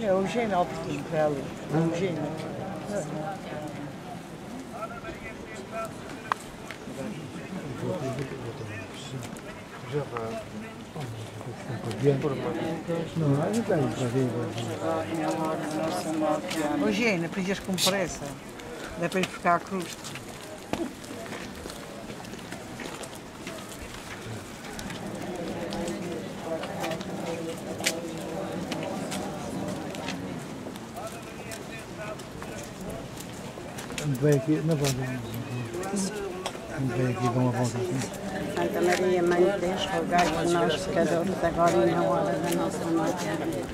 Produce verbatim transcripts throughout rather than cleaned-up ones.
Olha, a Eugênia Albertino, para ali. A Eugênia. Já vai. Não, não tem para ver. Eugênia, pedias com pressa. Dá para ir buscar a cruz. Vem aqui, não pode. Vem aqui, dá uma volta assim. Santa Maria, Mãe de Deus, rogai por nós, pecadores, agora e na hora da nossa morte. Amém.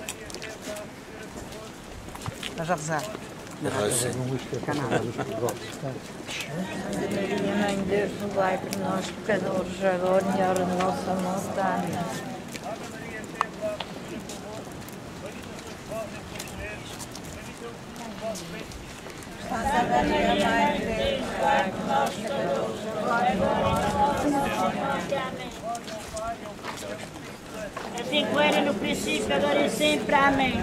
Estás a rezar? Santa Maria, Mãe de Deus, rogai por nós, pecadores, agora e na hora da nossa morte. Amém. Santa Maria, Mãe de Deus, rogai por nós, pecadores, agora e na hora da nossa morte. Amém. Assim como era no princípio, agora e sempre. Amém.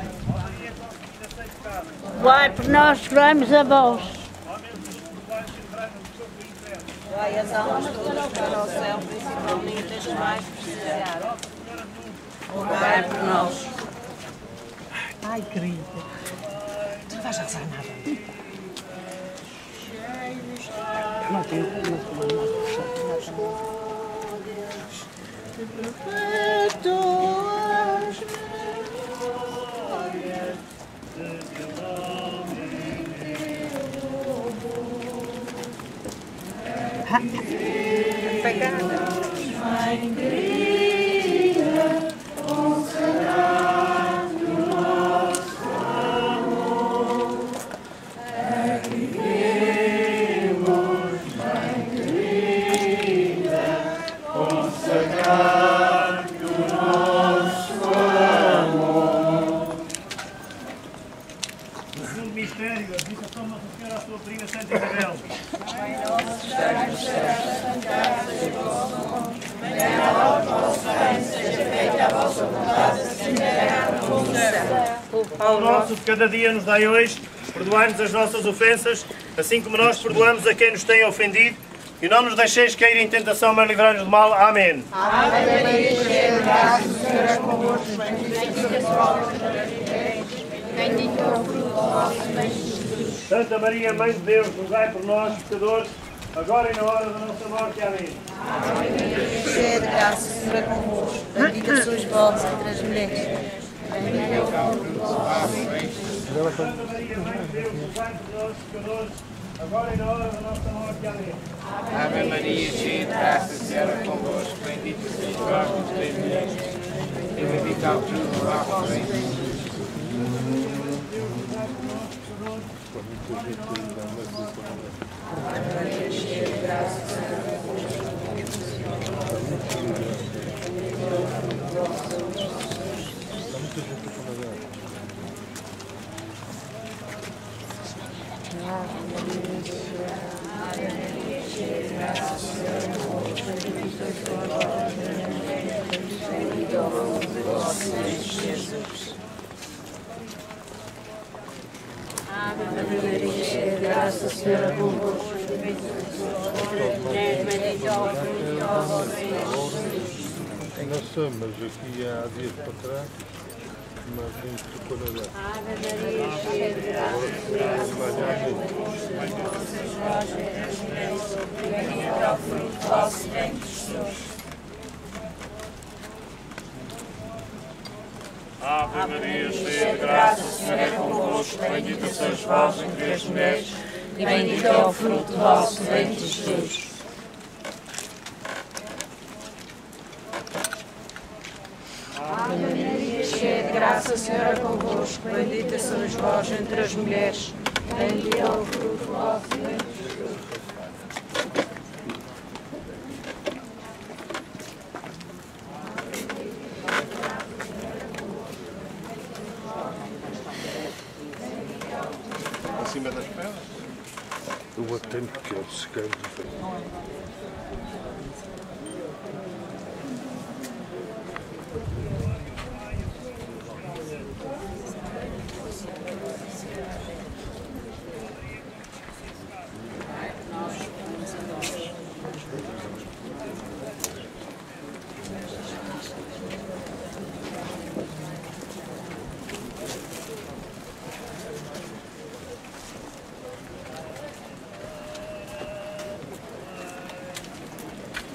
Rogai por nós, rogamos a vós. Vai as almas todas para o céu, principalmente as mais precisadas. Rogai por nós. Ai, querida. Tu não vais a rezar nada. Não tenho como tomar nada. Perpetuas memórias de teu nome Pegada. Mãe querida, consagrado nosso amor, aqui vemos, Mãe querida, consagrado nosso amor. No segundo mistério, a visitação de Nossa Senhora à sua prima Santa Isabel. O nosso de cada dia nos dai hoje, perdoai-nos as nossas ofensas, assim como nós perdoamos a quem nos tem ofendido, e não nos deixeis cair em tentação, mas livrai-nos do mal. Amém. Ave Maria, cheia de graça, o Senhor é convosco, bendita sois bendito é o fruto do vosso ventre. Santa Maria, Mãe de Deus, rogai por nós, pecadores, agora e na hora da nossa morte. Amém. Ave Maria, cheia de graça, o Senhor é convosco, bendita sois vós entre as mulheres. Bendito é o fruto do vosso ventre. Santa Maria, Mãe de Deus, rogai por nós, pecadores, agora e na hora da nossa morte. Amém. Ave Maria, cheia de graça, o Senhor é convosco, bendita sois vós entre as mulheres, e bendito é o fruto do vosso ventre. Ave Maria, cheia de graça, o Senhor é convosco, Ave Maria, cheia de graça, o Senhor é convosco, bendita sois vós entre as mulheres, bendito é o fruto do vosso ventre. Não sei, mas aqui há dias para trás, mas tem que procurar lá. Ave Maria, cheia de graça, o Senhor é convosco, bendita sois vós entre as mulheres, bendito é o fruto do vosso ventre, Jesus. Ave Maria, cheia de graça, o Senhor é convosco, bendita sois vós entre as mulheres, e bendito é o fruto do vosso ventre, Jesus. Ave Maria, cheia de graça, o Senhor é convosco, bendita sois vós entre as mulheres, bendito é o fruto do vosso ventre, Jesus. Acima das pernas? Eu atendo que é o sequer diferente.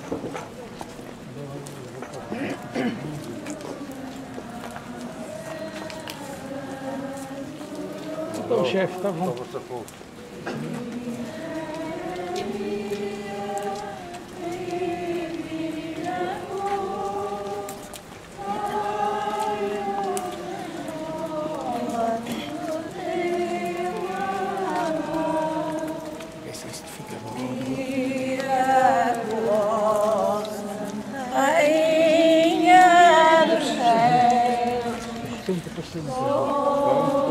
Então, chefe, tá bom. trinta por cento.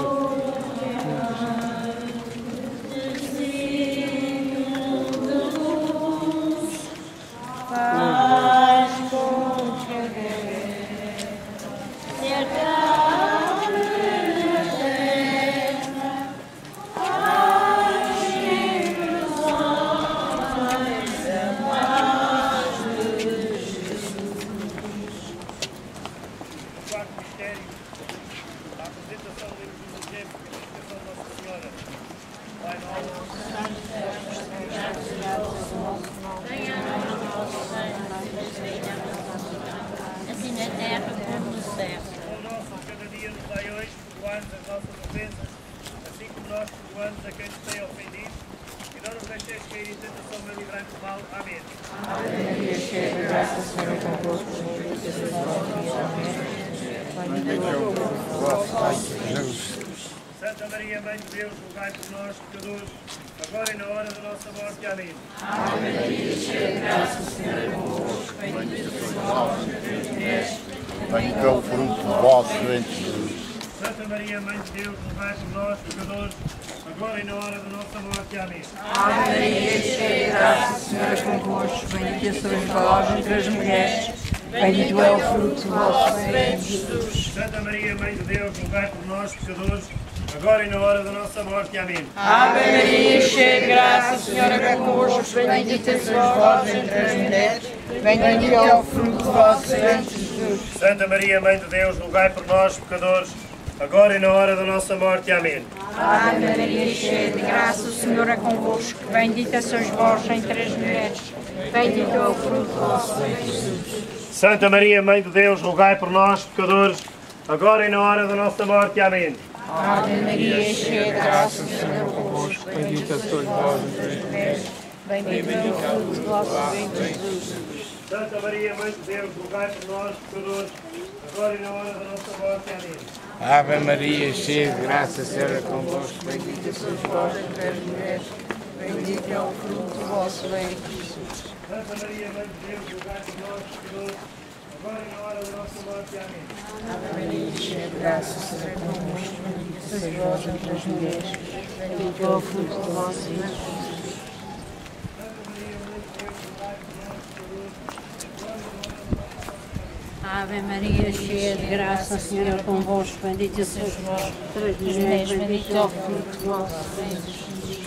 Assim na terra como no céu. O nosso cada dia nos dai hoje, perdoai-nos as nossas ofensas, assim como nós perdoamos a quem nos tem ofendido, e não nos deixeis cair em tentação, mas livrai-nos do mal. Amém. Maria, cheia de graça, o Senhor é convosco, bendita sois vós entre as mulheres, bendito é o fruto do vosso ventre, Jesus. Santa Maria, Mãe de Deus, rogai por nós, pecadores, agora e na hora da nossa morte. Amém. Ave Maria, cheia de graça, o Senhor é convosco, bendita sois vós entre as mulheres, Bendito é o fruto do vosso ventre, Jesus. Santa Maria, Mãe de Deus, rogai por nós, pecadores, agora e na hora da nossa morte. Amém. Ave Maria, cheia de graça, o Senhor é convosco, bendita sois vós entre as mulheres, bendito é o fruto do vosso ventre, Jesus. Santa Maria, Mãe de Deus, rogai por nós, pecadores, agora e na hora da nossa morte. Amém. Ave Maria, cheia de graça, o Senhor é convosco, bendita sois vós entre as mulheres, bendito é o fruto do vosso ventre, Jesus. Santa Maria, Mãe de Deus, rogai por nós, pecadores, agora e na hora da nossa morte. Amém. Ave Maria, cheia de graça, o Senhor é convosco, bendita sois vós entre as mulheres, bendito é o fruto do vosso ventre, Jesus. Santa Maria, Mãe de Deus, rogai por nós, pecadores, agora e na hora da nossa morte. Amém. Ave Maria, cheia de graça, o Senhor é convosco, bendita sois vós entre as mulheres, bendito é o fruto do vosso ventre, Jesus. Santa Maria, Mãe de Deus, rogai por nós, pecadores, agora e na hora da nossa morte. Amém. Ave Maria, cheia de graça, o Senhor é convosco, Bendita sois vós entre as mulheres, bendito é o fruto do vosso ventre, Jesus. Santa Maria, Mãe de Deus, rogai por nós, pecadores, agora e na hora da nossa morte. Amém. Ave Maria, cheia de graça, o Senhor é convosco, bendita sois vós entre as mulheres, bendito é o fruto do vosso ventre, Jesus. Ave Maria, cheia de graça, o Senhor é convosco, bendita sois vós entre as mulheres, bendito é o fruto do vosso ventre, Jesus.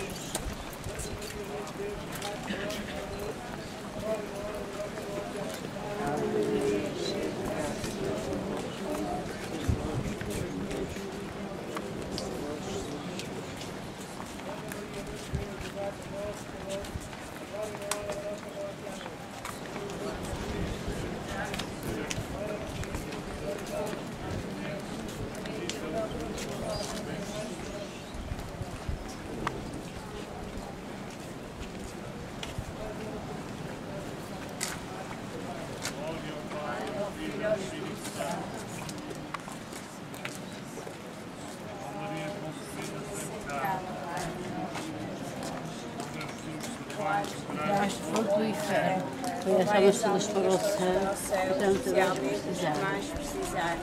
Debaixo do fogo do inferno, foi essa nossa luz para o céu, portanto, mais precisar. mais precisar.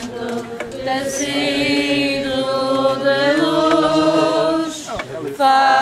Faz